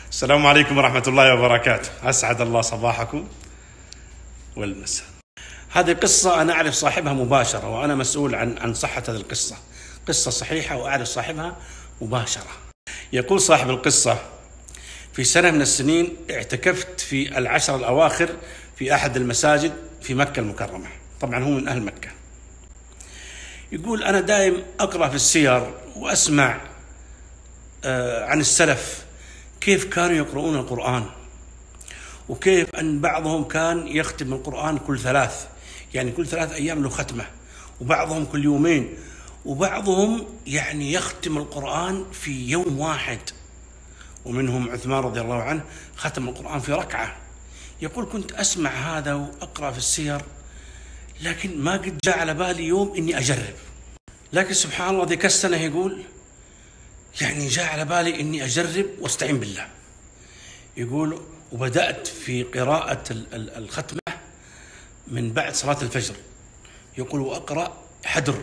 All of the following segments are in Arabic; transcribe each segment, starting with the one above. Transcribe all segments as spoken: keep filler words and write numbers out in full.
السلام عليكم ورحمة الله وبركاته. أسعد الله صباحكم والمساء. هذه قصة أنا أعرف صاحبها مباشرة، وأنا مسؤول عن عن صحة هذه القصة. قصة صحيحة وأعرف صاحبها مباشرة. يقول صاحب القصة: في سنة من السنين اعتكفت في العشر الأواخر في أحد المساجد في مكة المكرمة. طبعا هو من أهل مكة. يقول: أنا دائم أقرأ في السير وأسمع عن السلف كيف كانوا يقرؤون القرآن، وكيف أن بعضهم كان يختم القرآن كل ثلاث، يعني كل ثلاث أيام له ختمة، وبعضهم كل يومين، وبعضهم يعني يختم القرآن في يوم واحد، ومنهم عثمان رضي الله عنه ختم القرآن في ركعة. يقول: كنت أسمع هذا وأقرأ في السير، لكن ما قد جاء على بالي يوم إني أجرب. لكن سبحان الله ذيك السنة يقول يعني جاء على بالي إني أجرب واستعين بالله. يقول: وبدأت في قراءة الختمة من بعد صلاة الفجر. يقول: وأقرأ حدر،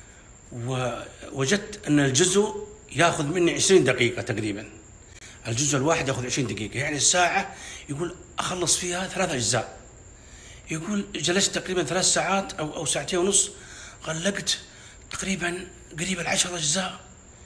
ووجدت أن الجزء يأخذ مني عشرين دقيقة تقريبا. الجزء الواحد يأخذ عشرين دقيقة، يعني الساعة يقول أخلص فيها ثلاث أجزاء. يقول: جلست تقريبا ثلاث ساعات أو أو ساعتين ونص، غلقت تقريبا قريب العشر أجزاء.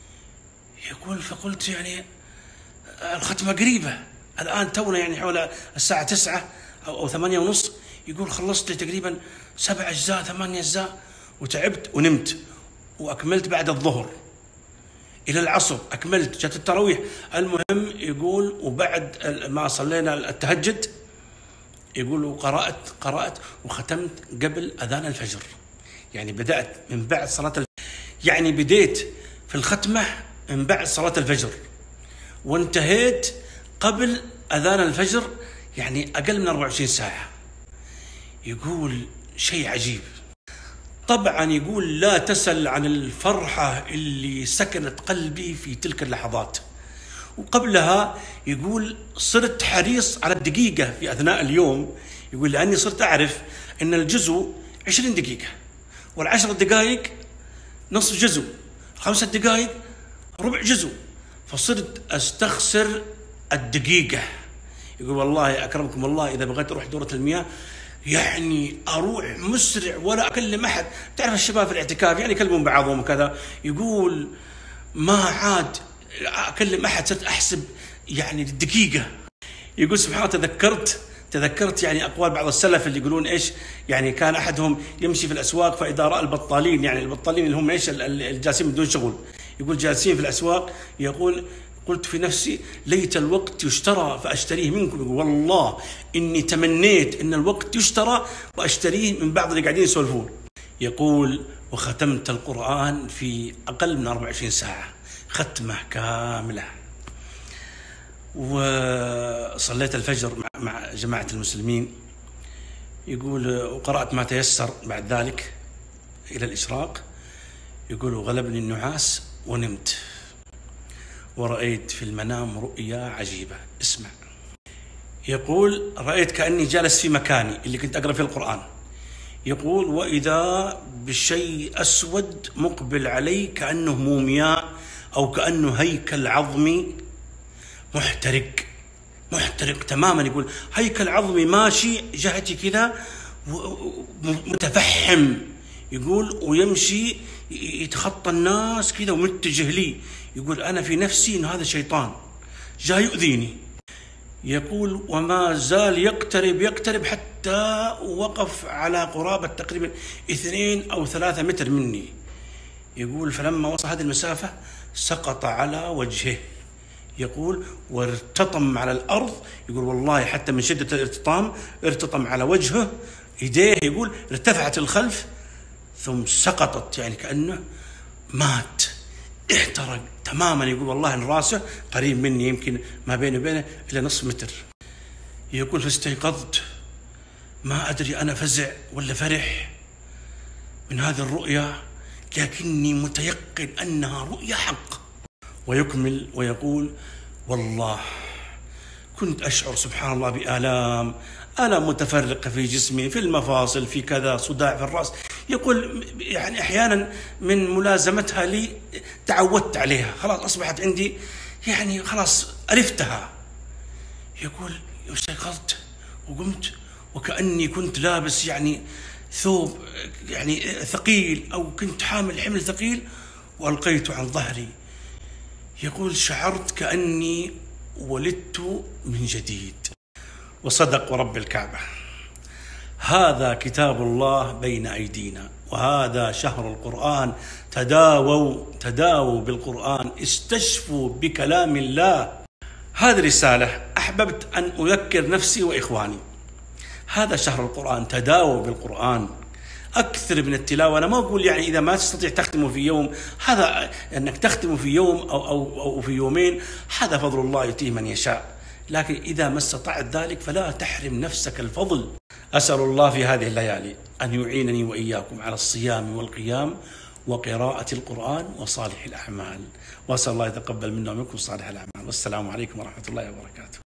يقول: فقلت يعني الختمة قريبة، الآن تونا يعني حول الساعة تسعة أو, أو ثمانية ونص. يقول: خلصت تقريبا سبع أجزاء ثمانية أجزاء، وتعبت ونمت، وأكملت بعد الظهر إلى العصر، أكملت، جت التراويح. المهم يقول: وبعد ما صلينا التهجد يقول: وقرأت قرأت وختمت قبل أذان الفجر. يعني بدأت من بعد صلاة الفجر، يعني بديت في الختمة من بعد صلاة الفجر، وانتهيت قبل أذان الفجر، يعني أقل من أربع وعشرين ساعة. يقول: شيء عجيب. طبعا يقول: لا تسل عن الفرحة اللي سكنت قلبي في تلك اللحظات. وقبلها يقول: صرت حريص على الدقيقة في أثناء اليوم. يقول: لأني صرت أعرف أن الجزء عشرين دقيقة، والعشر دقائق نصف جزء، خمسة دقائق ربع جزء، فصرت أستخسر الدقيقة. يقول: والله أكرمكم الله إذا بغيت أروح دورة المياه يعني أروح مسرع ولا أكلم أحد. تعرف الشباب في الاعتكاف يعني يكلمون بعضهم وكذا. يقول: ما عاد أكلم أحد، صرت أحسب يعني الدقيقة. يقول: سبحان الله تذكرت تذكرت يعني أقوال بعض السلف اللي يقولون إيش، يعني كان أحدهم يمشي في الأسواق فإذا رأى البطالين، يعني البطالين اللي هم إيش الجالسين بدون شغل، يقول جالسين في الأسواق، يقول: قلت في نفسي ليت الوقت يشترى فأشتريه منكم. يقول: والله إني تمنيت إن الوقت يشترى وأشتريه من بعض اللي قاعدين يسولفون. يقول: وختمت القرآن في أقل من أربع وعشرين ساعة، ختمة كاملة. وصليت الفجر مع جماعة المسلمين. يقول: وقرأت ما تيسر بعد ذلك إلى الإشراق. يقول: وغلبني النعاس ونمت، ورأيت في المنام رؤيا عجيبة. اسمع. يقول: رأيت كأني جالس في مكاني اللي كنت أقرأ فيه القرآن. يقول: وإذا بشيء أسود مقبل علي كأنه مومياء أو كأنه هيكل عظمي محترق محترق تماما. يقول: هيكل عظمي ماشي جهتي كذا متفحم. يقول: ويمشي يتخطى الناس كذا ومتجه لي. يقول: أنا في نفسي إن هذا شيطان جاي يؤذيني. يقول: وما زال يقترب يقترب حتى وقف على قرابة تقريبا اثنين أو ثلاثة متر مني. يقول: فلما وصل هذه المسافة سقط على وجهه. يقول: وارتطم على الأرض. يقول: والله حتى من شدة الارتطام ارتطم على وجهه، يديه يقول ارتفعت الخلف ثم سقطت، يعني كأنه مات، احترق تماما. يقول: والله ان راسه قريب مني، يمكن ما بيني وبينه إلى نصف متر. يقول: فاستيقظت ما أدري أنا فزع ولا فرح من هذه الرؤيا، لكني متيقن أنها رؤيا حق. ويكمل ويقول: والله كنت أشعر سبحان الله بآلام آلام متفرقة في جسمي، في المفاصل، في كذا، صداع في الرأس. يقول: يعني أحيانا من ملازمتها لي تعودت عليها، خلاص أصبحت عندي يعني خلاص عرفتها. يقول استيقظت وقمت وكأني كنت لابس يعني ثوب يعني ثقيل أو كنت حامل حمل ثقيل وألقيته عن ظهري. يقول شعرت كأني ولدت من جديد. وصدق ورب الكعبة. هذا كتاب الله بين أيدينا، وهذا شهر القرآن. تداووا تداووا بالقرآن، استشفوا بكلام الله. هذه رسالة أحببت أن أذكر نفسي وإخواني. هذا شهر القرآن، تداووا بالقرآن، أكثر من التلاوة. أنا ما أقول يعني إذا ما تستطيع تختمه في يوم، هذا أنك تختمه في يوم أو, أو, أو في يومين هذا فضل الله يؤتيه من يشاء، لكن إذا ما استطعت ذلك فلا تحرم نفسك الفضل. أسأل الله في هذه الليالي أن يعينني وإياكم على الصيام والقيام وقراءة القرآن وصالح الأعمال، وأسأل الله يتقبل منا ومنكم صالح الأعمال. والسلام عليكم ورحمة الله وبركاته.